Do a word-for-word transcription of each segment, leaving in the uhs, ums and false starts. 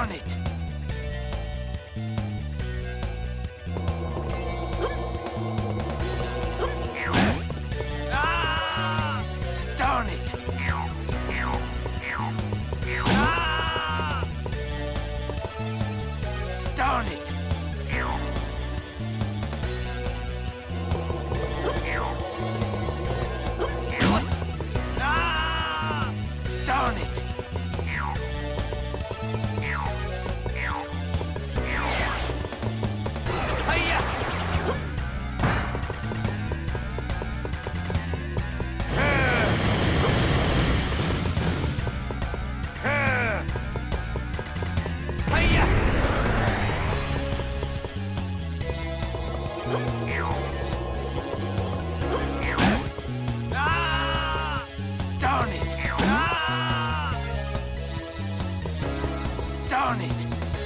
Darn it! Ah! Darn it! Ah! Darn it! Ah! Darn it! Hiya! Hiya! Ah! Darn it! Ah! Darn it!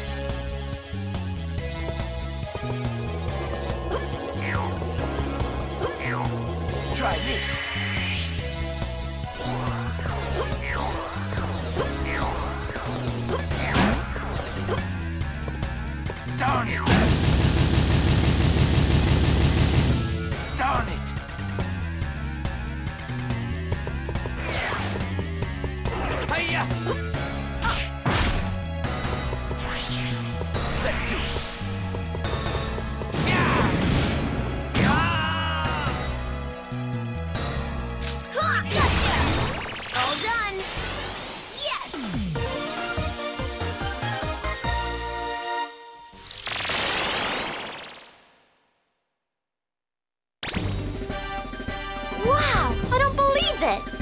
Try this. Darn it! Darn it! Hiya! Let's do it. Yeah! Ah! Ha! Gotcha! All done! Yes! Wow! I don't believe it!